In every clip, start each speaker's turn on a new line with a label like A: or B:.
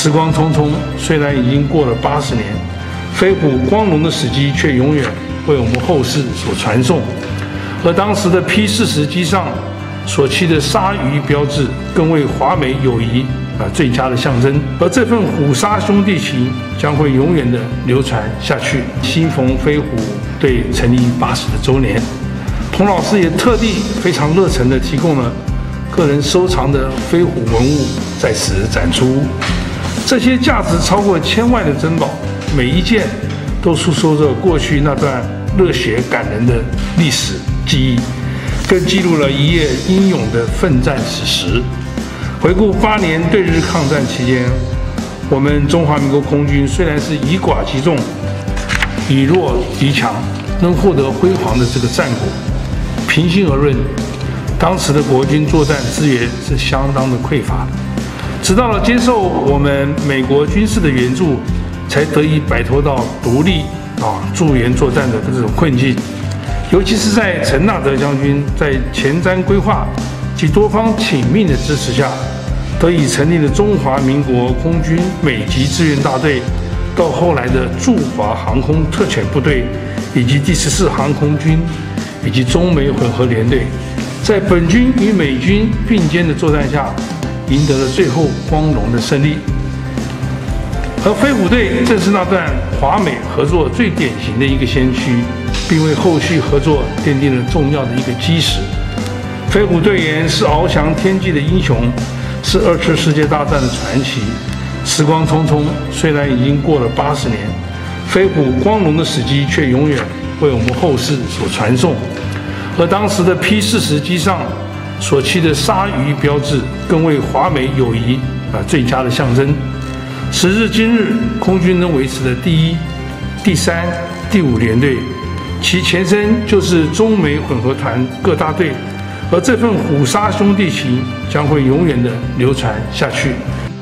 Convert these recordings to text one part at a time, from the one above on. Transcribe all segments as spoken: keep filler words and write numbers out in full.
A: 时光匆匆，虽然已经过了八十年，飞虎光荣的史迹却永远为我们后世所传颂。而当时的 P 四十机上所漆的鲨鱼标志，更为华美友谊啊最佳的象征。而这份虎鲨兄弟情将会永远的流传下去。新逢飞虎队成立八十的周年，洪老师也特地非常热忱的提供了个人收藏的飞虎文物在此展出。这些价值超过千万的珍宝，每一件都诉说着过去那段热血感人的历史记忆，更记录了一页英勇的奋战史实。回顾八年对日抗战期间，我们中华民国空军虽然是以寡击众，以弱敌强，能获得辉煌的这个战果。平心而论，当时的国军作战资源是相当的匮乏的。直到了接受我们美国军事的援助，才得以摆脱到独立啊驻援作战的这种困境。尤其是在陈纳德将军在前瞻规划及多方请命的支持下，得以成立了中华民国空军美级志愿大队，到后来的驻华航空特遣部队，以及第十四航空军，以及中美混合联队，在本军与美军并肩的作战下，赢得了最后光荣的胜利。而飞虎队正是那段华美合作最典型的一个先驱，并为后续合作奠定了重要的一个基石。飞虎队员是翱翔天际的英雄，是二次世界大战的传奇。时光匆匆，虽然已经过了八十年，飞虎光荣的史迹却永远为我们后世所传颂。而当时的 P 四十机上所漆的鲨鱼标志，更为华美友谊啊最佳的象征。时至今日，空军能维持的第一、第三、第五联队，其前身就是中美混合团各大队，而这份虎鲨兄弟情将会永远的流传下去。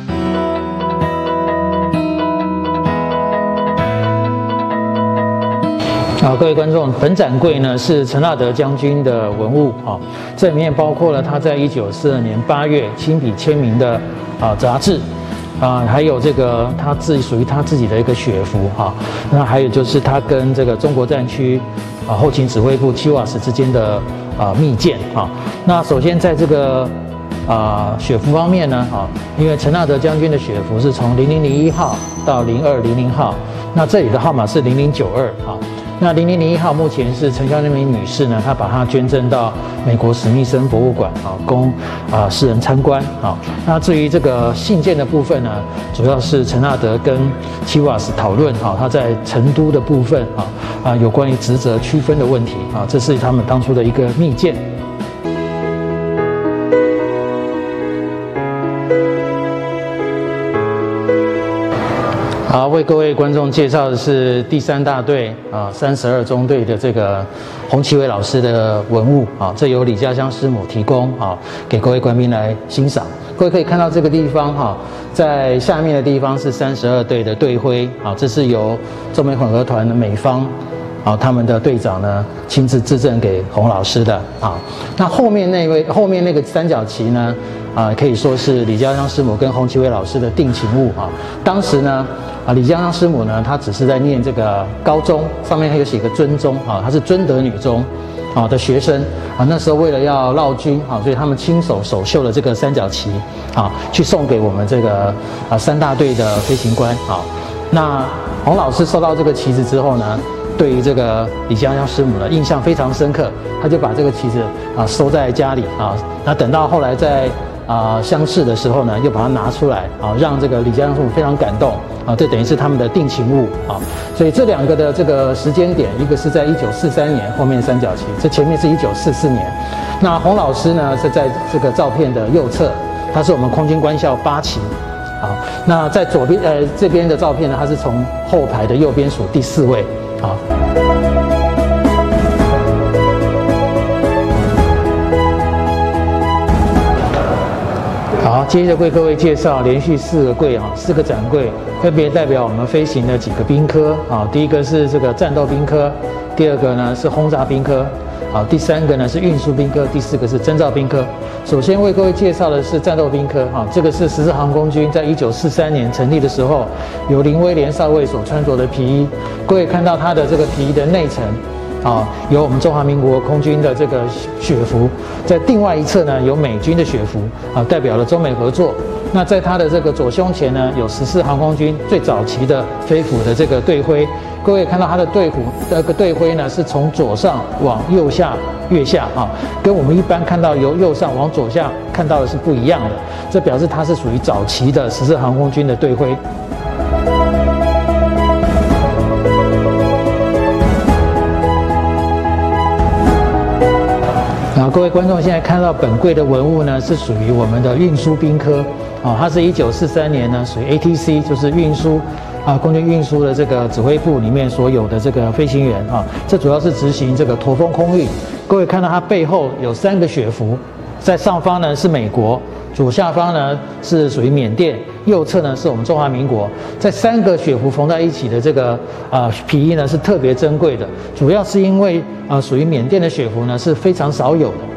B: 好，各位观众，本展柜呢是陈纳德将军的文物啊，这里面包括了他在一九四二年八月亲笔签名的啊杂志啊，还有这个他自己属于他自己的一个血符哈、啊，那还有就是他跟这个中国战区啊后勤指挥部七瓦斯之间的啊密件啊。那首先在这个啊血符方面呢啊，因为陈纳德将军的血符是从零零零一号到零二零零号，那这里的号码是零零九二啊。那零零零一号目前是陈孝那名女士呢，她把它捐赠到美国史密森博物馆啊，供啊世人参观啊。那至于这个信件的部分呢，主要是陈纳德跟七瓦斯讨论啊，他在成都的部分啊啊有关于职责区分的问题啊，这是他们当初的一个密件。好，为各位观众介绍的是第三大队啊三十二中队的这个洪奇伟老师的文物啊，这由李家香师母提供啊，给各位官兵来欣赏。各位可以看到这个地方哈、啊，在下面的地方是三十二队的队徽啊，这是由中美混合团的美方啊他们的队长呢亲自致赠给洪老师的啊。那后面那位后面那个三角旗呢啊，可以说是李家香师母跟洪奇伟老师的定情物啊。当时呢。啊，李家香师母呢，她只是在念这个高中，上面还有写个尊中啊，她是尊德女中啊的学生啊。那时候为了要绕军啊，所以他们亲手手绣了这个三角旗啊，去送给我们这个啊三大队的飞行官啊。那洪老师收到这个旗子之后呢，对于这个李家香师母呢印象非常深刻，他就把这个旗子啊收在家里啊。那等到后来在啊、呃、相识的时候呢，又把它拿出来啊，让这个李家香师母非常感动啊，这等于是他们的定情物啊。所以这两个的这个时间点，一个是在一九四三年，后面三角旗，这前面是一九四四年。那洪老师呢是在这个照片的右侧，他是我们空军官校八期啊。那在左边呃这边的照片呢，他是从后排的右边数第四位啊。好，接着为各位介绍连续四个柜啊，四个展柜，分别代表我们飞行的几个兵科啊。第一个是这个战斗兵科，第二个呢是轰炸兵科， 好，第三个呢是运输兵科，第四个是征兆兵科。首先为各位介绍的是战斗兵科，哈，这个是十四航空军在一九四三年成立的时候，由林威廉少尉所穿着的皮衣。各位看到它的这个皮衣的内层。啊，有我们中华民国空军的这个血服，在另外一侧呢有美军的血服，啊，代表了中美合作。那在它的这个左胸前呢，有十四航空军最早期的飞虎的这个队徽。各位看到它的队虎这个队徽呢，是从左上往右下越下啊，跟我们一般看到由右上往左下看到的是不一样的。这表示它是属于早期的十四航空军的队徽。然后各位观众现在看到本柜的文物呢，是属于我们的运输兵科，啊，它是一九四三年呢属于 A T C， 就是运输啊空军运输的这个指挥部里面所有的这个飞行员啊，这主要是执行这个驼峰空运。各位看到它背后有三个血服，在上方呢是美国，左下方呢是属于缅甸，右侧呢是我们中华民国。在三个血服缝在一起的这个呃皮衣呢是特别珍贵的，主要是因为呃属于缅甸的血服呢是非常少有的。